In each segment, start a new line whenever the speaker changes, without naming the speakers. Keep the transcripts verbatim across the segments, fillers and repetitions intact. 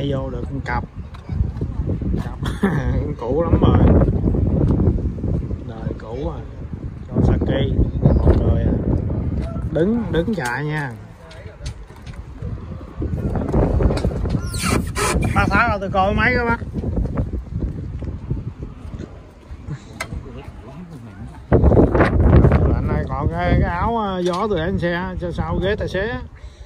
nay vô được một cặp cặp cũ lắm rồi, đời cũ rồi. Kawasaki một người đứng đứng chạy nha. Bác Sáu rồi tôi coi máy các bác. Anh này còn cái, cái áo gió tôi để lên xe cho sau ghế tài xế.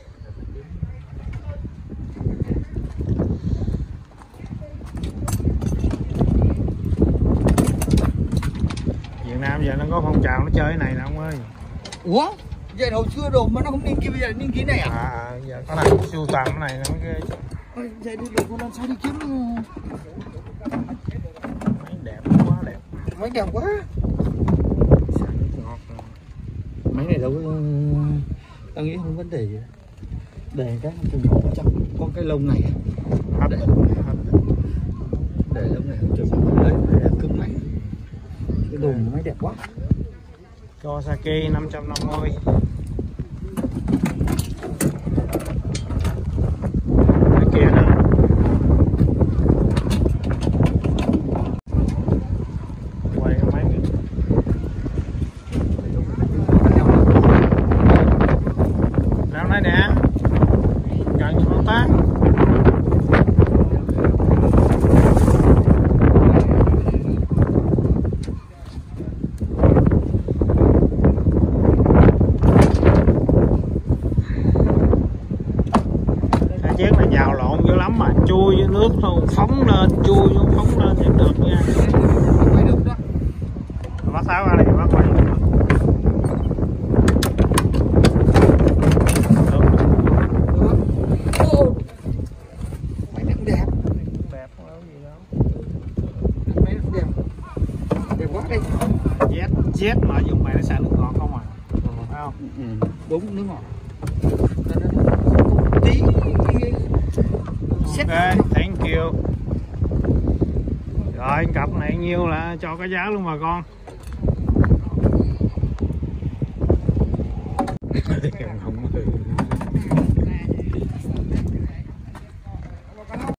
Việt Nam giờ nó có phong trào nó chơi cái này nè ông ơi.
Ủa? Vậy hồi xưa đồ mà nó không niên kia, bây giờ niên kia này à?
À giờ cái này sưu tầm cái này nó ghê.
Vậy đi được con làm sao đi kiếm
máy đẹp quá đẹp.
Máy đẹp quá.
Ngọt.
Máy này đâu có, tao nghĩ không vấn đề gì. Để cái chừng có trong có cái lông này. Để, để lông này chừng đấy là cứng này. Cái đồ máy đẹp quá.
Kawasaki năm trăm năm mươi. Cái kia nè. Quay cái máy kìa. Nào đây nè. Cần cho con tác. Chiếc này nhào lộn dữ lắm mà chui với nước thôi, phóng lên chui xuống phóng lên vẫn được nha.
Quay được đó.
Bác Sáu ra đây bác quay được.
Máy này cũng đẹp.
Đẹp không có gì đâu.
Máy này cũng đẹp. Đẹp quá đây.
Z Z mà dùng này nó xả nước ngọt không à? Phải không?
Ừ, đúng nước ngọt. Tí.
Ok, thank you. Rồi cặp này nhiêu là cho cái giá luôn bà con. Không